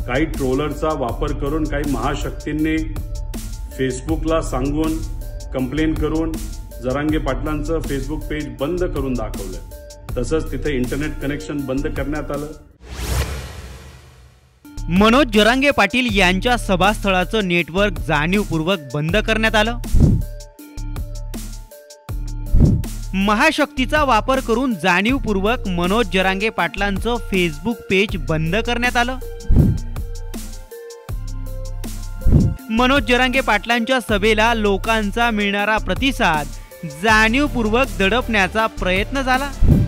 काही ट्रोलरचा वापर करून काही महाशक्तींनी फेसबुकला सांगून कंप्लेन करून जरांगे पाटलांचं फेसबुक पेज बंद करून दाखवलं। तसंच तिथे इंटरनेट कनेक्शन बंद करण्यात आलं। मनोज जरांगे पाटील यांच्या सभास्थळाचं नेटवर्क जाणीवपूर्वक बंद करण्यात आलं। महाशक्तीचा वापर करून जाणीवपूर्वक मनोज जरांगे पाटलांचं फेसबुक पेज बंद करण्यात आलं। मनोज जरांगे पाटलांच्या सभेला लोकांचा मिळणारा प्रतिसाद जाणीवपूर्वक दडपण्याचा प्रयत्न झाला।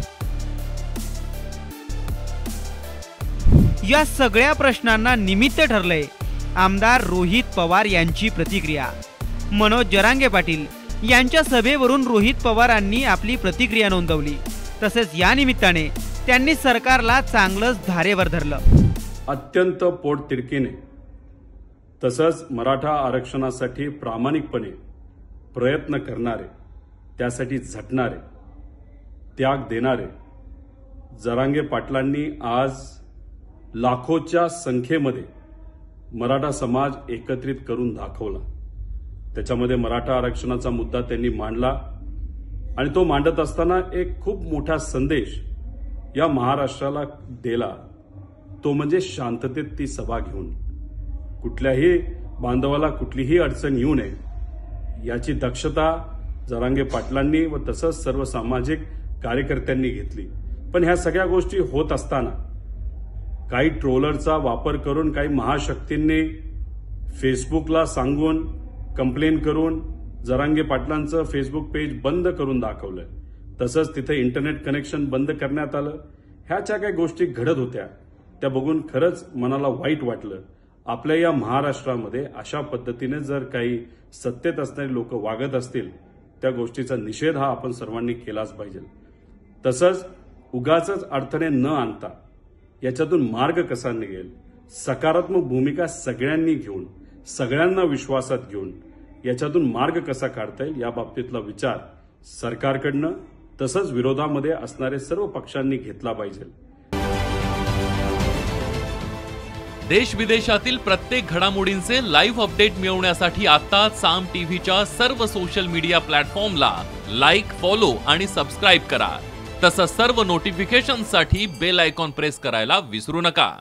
या सगळ्या प्रश्नांना निमित्त ठरलंय आमदार रोहित पवार यांची प्रतिक्रिया। मनोज जरांगे पाटील यांच्या सभेवरून रोहित पवारांनी आपली प्रतिक्रिया नोंदवली। तसेच या निमित्ताने त्यांनी सरकारला चांगलंच धारेवर धरलं। अत्यंत पोटतिडकीने तसंच मराठा आरक्षणासाठी प्रामाणिकपणे प्रयत्न करणारे, त्यासाठी झटणारे, त्याग देणारे जरांगे पाटलांनी आज लाखोच्या संख्येमध्ये मराठा समाज एकत्रित करून दाखवला। त्याच्यामध्ये मराठा आरक्षणाचा मुद्दा त्यांनी मांडला आणि तो मांडत असताना एक खूप मोठा संदेश या महाराष्ट्राला दिला, तो म्हणजे शांततेत ती सभा घेऊन कुठल्याही बांधवाला कुठलीही अडचण येऊ नये याची दक्षता जरांगे पाटलांनी व तसंच सर्व सामाजिक कार्यकर्त्यांनी घेतली। पण ह्या सगळ्या गोष्टी होत असताना काही ट्रोलरचा वापर करून काही महाशक्तींनी फेसबुकला सांगून कंप्लेन करून जरांगे पाटलांचं फेसबुक पेज बंद करून दाखवलं। तसंच तिथे इंटरनेट कनेक्शन बंद करण्यात आलं। ह्या ज्या काही गोष्टी घडत होत्या त्या बघून खरंच मनाला वाईट वाटलं। आपल्या या महाराष्ट्रामध्ये अशा पद्धतीने जर काही सत्तेत असणारे लोक वागत असतील त्या गोष्टीचा निषेध हा आपण सर्वांनी केलाच पाहिजे। तसंच उगाचच अडथळे न आणता याच्यातून मार्ग कसा निघेल, सकारात्मक भूमिका सगळ्यांनी घेऊन सगळ्यांना विश्वासात घेऊन याच्यातून मार्ग कसा काढता येईल या बाबतीतला विचार सरकारकडनं तसंच विरोधामध्ये असणारे सर्व पक्षांनी घेतला पाहिजे। देश विदेशातील प्रत्येक घडामोडींचे लाईव्ह अपडेट मिळवण्यासाठी आता साम टीव्हीच्या सर्व सोशल मीडिया प्लॅटफॉर्मला लाईक, फॉलो आणि सबस्क्राईब करा। तसंच सर्व नोटिफिकेशनसाठी बेल आयकॉन प्रेस करायला विसरू नका।